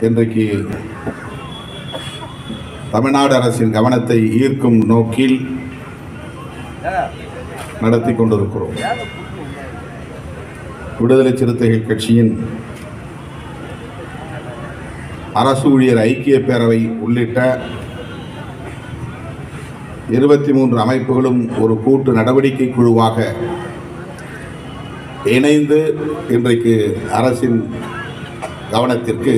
இன்றைக்கு தமிழ்நாடு அரசின் கவனத்தை ஈர்க்கும் நோக்கில் நடத்தி கொண்டிருக்கிறோம். விடுதலை சிறுத்தைகள் கட்சியின் அரசு ஊழியர் ஐக்கிய பேரவை உள்ளிட்ட 23 அமைப்புகளும் ஒரு கூட்டு நடவடிக்கை குழுவாக இணைந்து இன்றைக்கு அரசின் கவனத்திற்கு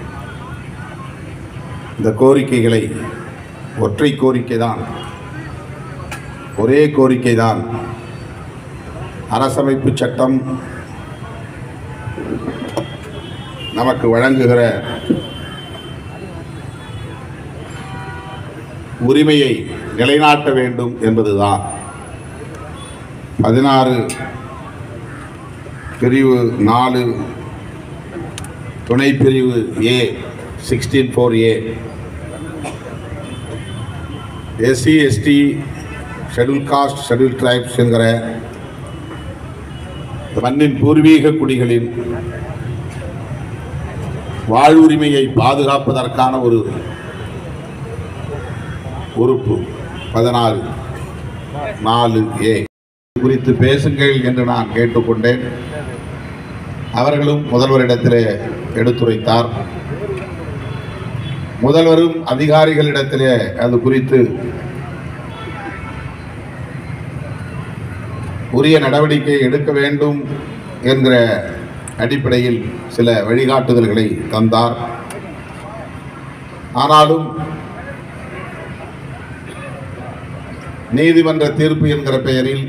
இந்த கோரிக்கைகளை, ஒற்றை கோரிக்கை தான், ஒரே கோரிக்கை தான், அரசமைப்பு சட்டம் நமக்கு வழங்குகிற உரிமையை நிலைநாட்ட வேண்டும் என்பதுதான். 16 பிரிவு 4 துணை பிரிவு A 16(4)A SC ST schedule caste schedule tribes என்கிற மண்ணின் பூர்வீக குடிகளின் வாழ்வுரிமையை பாதுகாப்பதற்கான ஒரு உறுப்பு 14(4)A குறித்து பேசுங்கள் என்று நான் கேட்டுக்கொண்டேன். அவர்களும் முதல்வரிடத்திலே எடுத்துரைத்தார். முதல்வரும் அதிகாரிகளிடத்திலே அது குறித்து உரிய நடவடிக்கை எடுக்க வேண்டும் என்கிற அடிப்படையில் சில வழிகாட்டுதல்களை தந்தார். ஆனாலும் நீதிமன்ற தீர்ப்பு என்கிற பெயரில்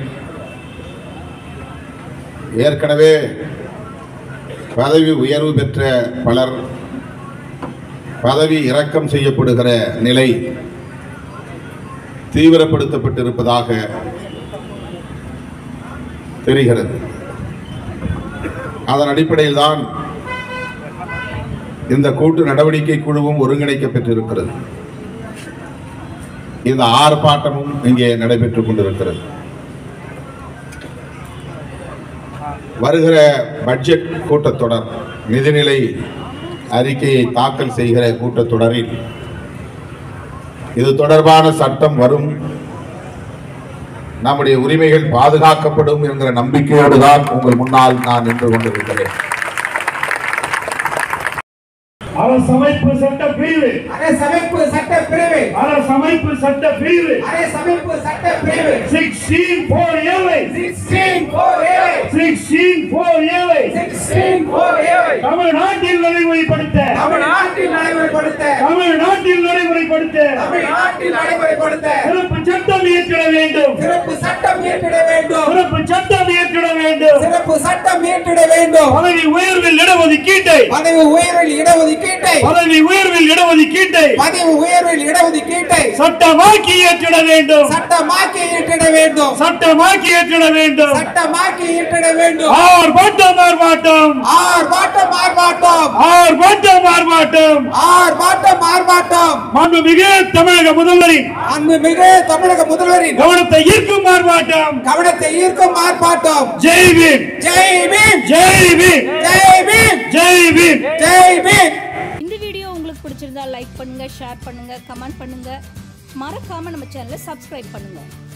ஏற்கனவே பதவி உயர்வு பெற்ற பலர் பதவி இறக்கம் செய்யப்படுகிற நிலை தீவிரப்படுத்தப்பட்டிருப்பதாக தெரிகிறது. அதன் அடிப்படையில் தான் இந்த கூட்டு நடவடிக்கை குழுவும் ஒருங்கிணைக்கப்பட்டிருக்கிறது. இந்த ஆர்ப்பாட்டமும் இங்கே நடைபெற்றுக் கொண்டிருக்கிறது. வருகிற பட்ஜெட் கூட்டத்தொடர், நிதிநிலை அறிக்கையை தாக்கல் செய்கிற கூட்டத்தொடரில் இது தொடர்பான சட்டம் வரும், நம்முடைய உரிமைகள் பாதுகாக்கப்படும் என்கிற நம்பிக்கையோடு தான் உங்கள் முன்னால் நான் நின்று கொண்டிருக்கிறேன். அரசமைப்பு சட்ட பிரிவு 16(4)A தமிழ்நாட்டில் நடைமுறைப்படுத்த சிறப்பு சட்டம் இயற்றிட வேண்டும். பதவி உயர்வில் இடஒதுக்கீட்டை சட்டமாக்கி இயற்றிட வேண்டும். மாண்புமிகு தமிழக முதல்வரின் கவனத்தை ஈர்க்கும் ஆர்ப்பாட்டம். ஜெய் பீம். இந்த வீடியோ உங்களுக்கு பிடிச்சிருந்தா லைக் பண்ணுங்க, ஷேர் பண்ணுங்க, கமெண்ட் பண்ணுங்க. மறக்காம நம்ம சேனலை சப்ஸ்கிரைப் பண்ணுங்க.